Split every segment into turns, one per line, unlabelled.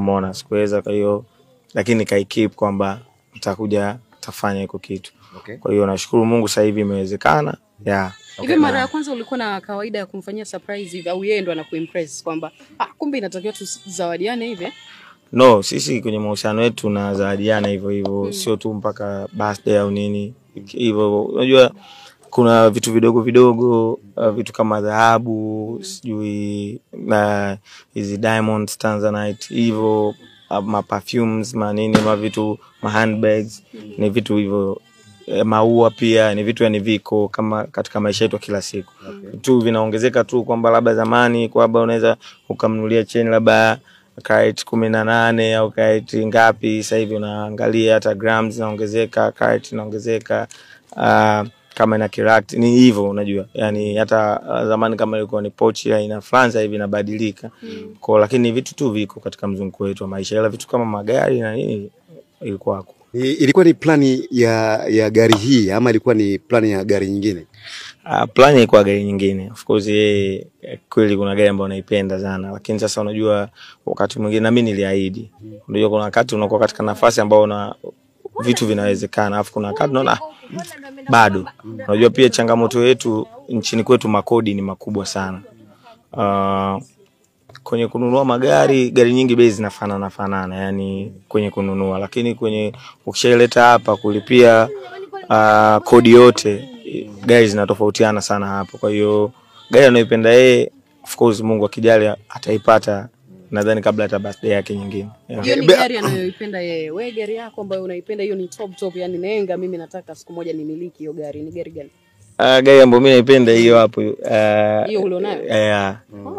umeona sikuweza, kwa hiyo lakini keep kwamba nitakuja tafanya hiko kitu. Kwa hiyo nashukuru Mungu sasa hivi imewezekana.
Hivi mara ya kwanza ulikuwa na kawaida ya kumfanyia surprise hivi au yeye ndo anakuimpress kwamba kumbe inatakiwa tuzawadiane hivi?
No, sisi kwenye mahusiano yetu na zawadiana hivyo sio tu mpaka birthday au nini hivyo. Unajua kuna vitu vidogo vitu kama dhahabu, sijui na hizi diamonds, tanzanite hivyo, ma perfumes, manini, ma vitu, ma handbags, ni vitu hivyo, maua pia ni vitu yani viko kama katika maisha yetu kila siku. Tu vinaongezeka tu kwamba labda zamani kwamba unaweza ukamnunulia cheni labda karat 18 au karat ngapi, sasa hivi unaangalia hata grams zinaongezeka, karat inaongezeka, kama ina kirat ni hivyo unajua. Yani hata zamani kama ilikuwa ni pochi ya ina Franza hivi inabadilika. Kwa lakini vitu tu viko katika mzunguko wetu wa maisha, ila vitu kama magari na nini ilikuwa
Ilikuwa ni plani ya gari hii ama ilikuwa ni plani ya gari nyingine?
Plani ilikuwa gari nyingine. Of course kweli kuna gari ambayo naipenda sana, lakini sasa unajua wakati mwingine na mimi niliahidi. Unajua kuna wakati unakuwa katika nafasi ambayo una vitu vinawezekana, afu kuna wakati unaona bado. Unajua pia changamoto yetu nchini kwetu makodi ni makubwa sana. Kwenye kununua gari nyingi bei zinafanana yani kwenye kununua, lakini kwenye ukishaileta hapa kulipia kodi yote gari zinatofautiana sana hapo. Kwa hiyo gari anayoipenda yeye of course Mungu akijali ataipata nadhani kabla hata birthday yake nyingine.
Hiyo ni gari anayoipenda yeye. Wewe gari yako ambayo unaipenda hiyo ni top yani nenga, mimi nataka siku moja nimiliki hiyo gari. Ni gari gani?
Gari ambayo mimi naipenda hiyo hapo.
Hiyo ulionayo?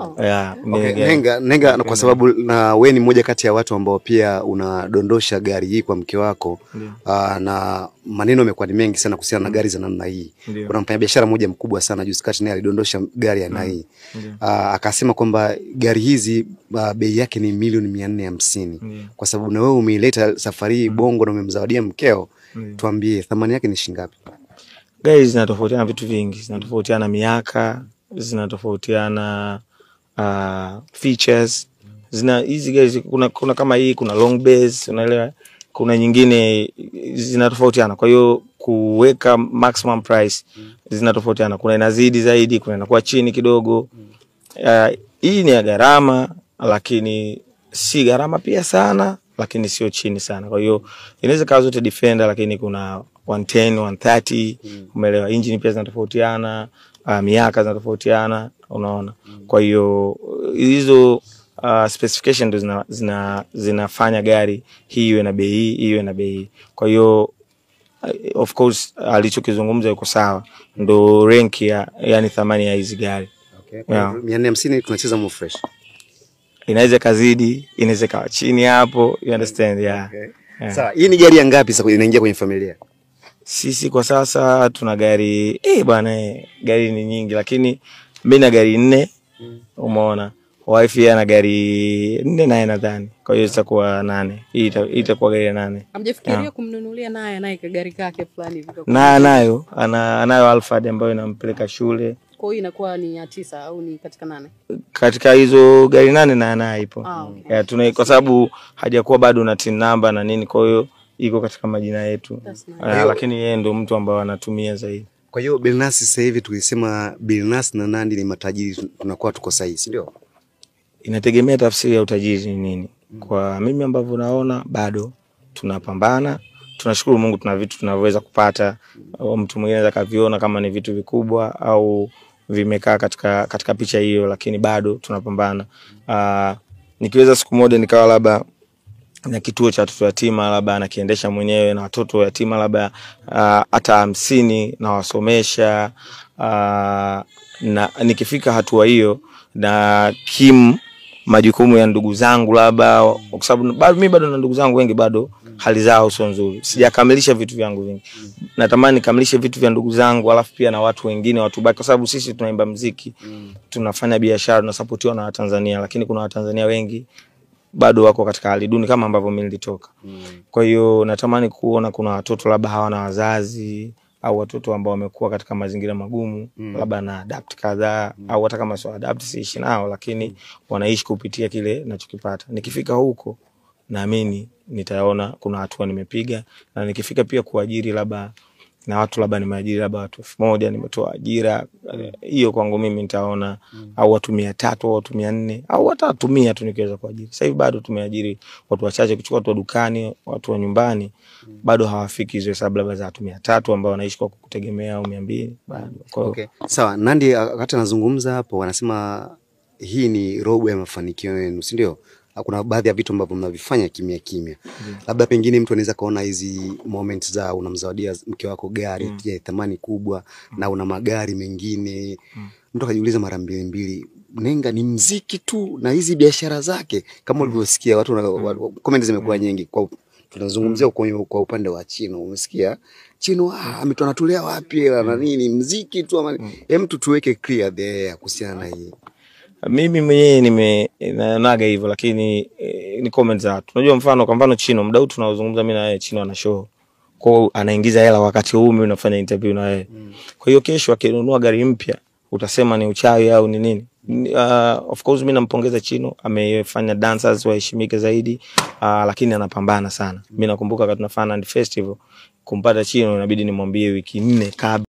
Nenga kwa sababu na wewe ni mmoja kati ya watu ambao pia unadondosha gari hii kwa mke wako. Na maneno yamekuwa ni mengi sana kuhusiana na gari za namna hii. Kuna mfanyabiashara mmoja mkubwa sana juzi kati naye alidondosha gari ya aina hii. Akasema kwamba gari hizi bei yake ni milioni 450. Kwa sababu na wewe umeileta safari hii Bongo na umemzawadia mkeo, tuambie thamani yake ni shilingi ngapi?
Gari zinatofautiana vitu vingi, zinatofautiana miaka, zinatofautiana features. Hizi gari kuna kama hii, kuna long base, unaelewa, kuna nyingine zinatofautiana. Kwa hiyo kuweka maximum price zinatofautiana, kuna inazidi zaidi, kuna inakuwa chini kidogo. Hii ni ya gharama lakini si gharama pia sana, lakini sio chini sana. Kwa hiyo inaweza kawa zote Defender, lakini kuna 110, 130, umeelewa. Engine pia zinatofautiana, miaka zinatofautiana, unaona. Kwa hiyo hizo specification ndo zinafanya gari hii iwe na bei hii, iwe na bei hii. Kwa hiyo of course alichokizungumza yuko sawa, ndo rank yani thamani ya hizi gari.
450 tunacheza mo fresh.
Inaweza kazidi, inaweza kawa chini hapo, you understand?
Sawa, hii ni gari ya ngapi sasa inaingia kwenye familia?
Sisi kwa sasa tuna gari bwana, gari ni nyingi, lakini mimi na gari 4, umeona. Wife ana gari 4 naye nadhani. Kwa hiyo itakuwa 8. Hii itakuwa gari 8.
Hamjafikiria kumnunulia naye gari kake fulani hivi?
Nayo anayo Alphard ambayo inampeleka shule.
Kwa hiyo inakuwa ni ya 9 au ni katika 8?
Katika hizo gari 8 na nayo ipo. Kwa sababu hajakuwa bado na TIN number na nini, kwa hiyo iko katika majina yetu. Lakini yeye ndo mtu ambaye anatumia zaidi.
Kwa hiyo Billnass sasa hivi tukisema Billnass na Nandy ni matajiri, tunakuwa tuko sahihi, si ndio?
Inategemea tafsiri ya utajiri ni nini. Kwa mimi ambavyo naona bado tunapambana. Tunashukuru Mungu tuna vitu tunavyoweza kupata. Mtu mwingine anaweza kaviona kama ni vitu vikubwa au vimekaa katika picha hiyo, lakini bado tunapambana. Nikiweza siku moja nikawa labda na kituo cha watoto yatima, labda nakiendesha mwenyewe, na watoto yatima labda hata 50 na wasomesha, na nikifika hatua hiyo na majukumu ya ndugu zangu labda, kwa sababu mimi bado na ndugu zangu wengi bado hali zao sio nzuri. Sijakamilisha vitu vyangu vingi. Natamani nikamilishe vitu vya ndugu zangu, alafu pia na watu wengine watu baki, kwa sababu sisi tunaimba muziki, tunafanya biashara, tunasupportiwa na Watanzania, lakini kuna Watanzania wengi bado wako katika hali duni kama ambavyo mimi nilitoka. Kwa hiyo natamani kuona kuna watoto labda hawana wazazi, au watoto ambao wamekuwa katika mazingira magumu, labda na adapt kadhaa, au hata kama sio adapt siishi nao, lakini wanaishi kupitia kile ninachokipata. Nikifika huko naamini nitaona kuna hatua nimepiga, na nikifika pia kuajiri labda na watu labda nimeajiri labda watu 1000 nimetoa ajira, hiyo kwangu mimi nitaona au watu 300 au watu 400 au hata 100 tu nikiweza kuajiri. Sasa hivi bado tumeajiri watu wachache, kuchukua watu wa dukani, watu wa nyumbani bado hawafiki hizo hesabu labda za watu 300 ambao wanaishi kwa kutegemea au 200 bado.
Okay. Sawa, Nandy wakati anazungumza hapo wanasema hii ni robo ya mafanikio yenu, si ndio? Kuna baadhi ya vitu ambavyo mnavifanya kimya kimya. Labda pengine mtu anaweza kaona hizi moments za unamzawadia mke wako gari ya thamani kubwa na una magari mengine. Mtu akajiuliza mara mbili, Nenga ni mziki tu na hizi biashara zake kama ulivyosikia watu comment zimekuwa nyingi kwa tunazungumzia kwa upande wa Chino. Umesikia Chino ametonatolea wapi na nini, mziki tu ama mtu tuweke clear there kuhusiana na hii.
Mimi mwenyewe naonaga hivyo, lakini ni comment za watu. Unajua mfano kwa mfano Chino, muda huu tunaozungumza mimi na yeye, Chino ana show. Kwa hiyo anaingiza hela wakati huu mimi nafanya interview na yeye. Kwa hiyo kesho akinunua gari mpya utasema ni uchawi au ni nini? Of course mimi nampongeza Chino, amefanya dancers waheshimike zaidi, lakini anapambana sana. Mimi nakumbuka wakati tunafanya Nandy Festival, kumpata Chino inabidi nimwambie wiki 4 kabla